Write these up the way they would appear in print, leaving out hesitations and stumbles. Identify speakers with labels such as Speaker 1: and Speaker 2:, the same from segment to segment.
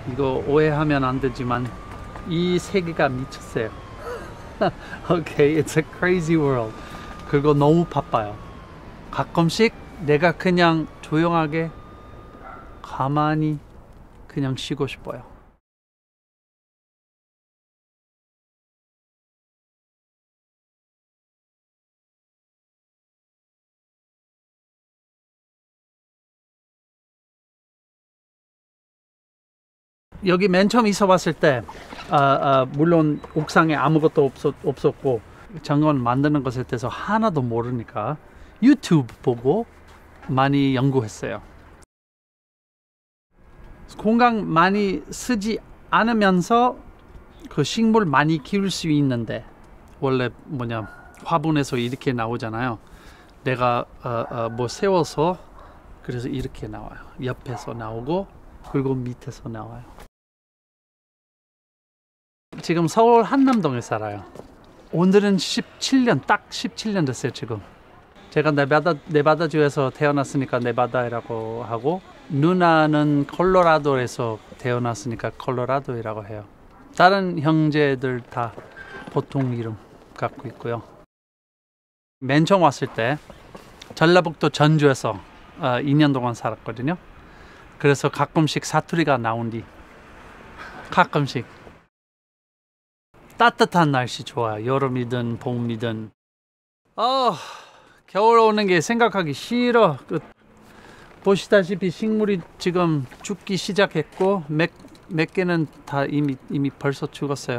Speaker 1: 이거 오해하면 안 되지만 이 세계가 미쳤어요. Okay, it's a crazy world. 그리고 너무 바빠요. 가끔씩 내가 그냥 조용하게 가만히 그냥 쉬고 싶어요. 여기 맨 처음 있어 봤을 때 물론 옥상에 아무것도 없었고 정원 만드는 것에 대해서 하나도 모르니까 유튜브 보고 많이 연구했어요. 공간 많이 쓰지 않으면서 그 식물 많이 키울 수 있는데, 원래 화분에서 이렇게 나오잖아요. 내가 뭐 세워서 그래서 이렇게 나와요. 옆에서 나오고 그리고 밑에서 나와요. 지금 서울 한남동에 살아요. 오늘은 17년, 딱 17년 됐어요. 지금 제가 네바다주에서 태어났으니까 네바다라고 하고, 누나는 콜로라도에서 태어났으니까 콜로라도라고 해요. 다른 형제들 다 보통 이름 갖고 있고요. 맨 처음 왔을 때 전라북도 전주에서 2년 동안 살았거든요. 그래서 가끔씩 사투리가 나온디. 가끔씩. 따뜻한 날씨 좋아요. 여름이든 봄이든. 겨울 오는 게 생각하기 싫어. 보시다시피 식물이 지금 죽기 시작했고 몇 개는 다 이미 벌써 죽었어요.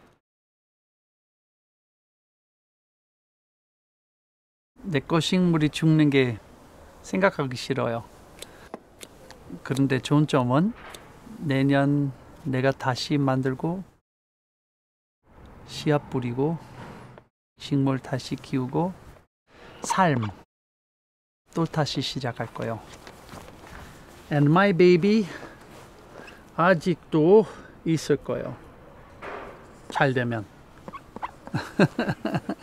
Speaker 1: 내 거 식물이 죽는 게 생각하기 싫어요. 그런데 좋은 점은 내년 내가 다시 만들고 씨앗 뿌리고 식물 다시 키우고 삶 또 다시 시작할 거예요. And my baby 아직도 있을 거예요. 잘 되면.